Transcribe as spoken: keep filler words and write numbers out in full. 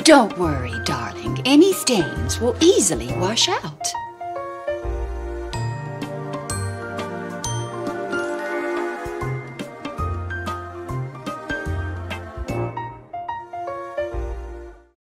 Don't worry, darling. Any stains will easily wash out.